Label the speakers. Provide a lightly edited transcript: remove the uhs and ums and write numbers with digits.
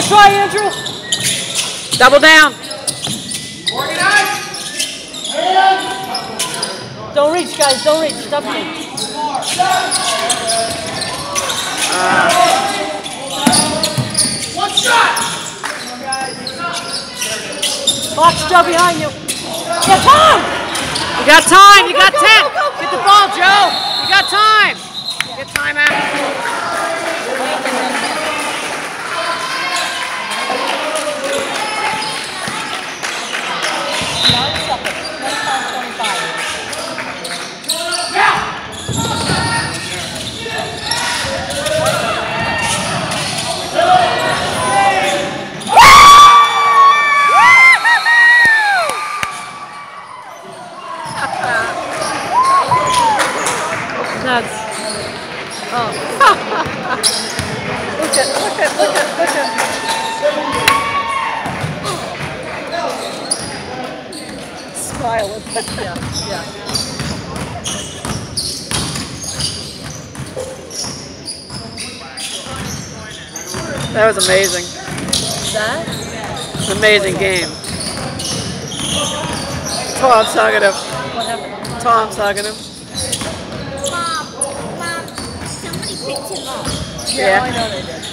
Speaker 1: Nice try, Andrew.
Speaker 2: Double down.
Speaker 1: Don't reach, guys. Don't reach. Stop me. One shot. Box Joe behind you. Get time.
Speaker 2: You got time. You got
Speaker 1: Go,
Speaker 2: 10.
Speaker 1: go, go, go.
Speaker 2: Get the ball, Joe. You got time. Get time out. Nuts. Oh. Look at. Smile at that. Yeah. That was amazing.
Speaker 1: That?
Speaker 2: Amazing game. Tom's hugging him.
Speaker 1: What happened?
Speaker 2: Tom's hugging him.
Speaker 3: Mom, somebody picked him up.
Speaker 1: Yeah, I know they did.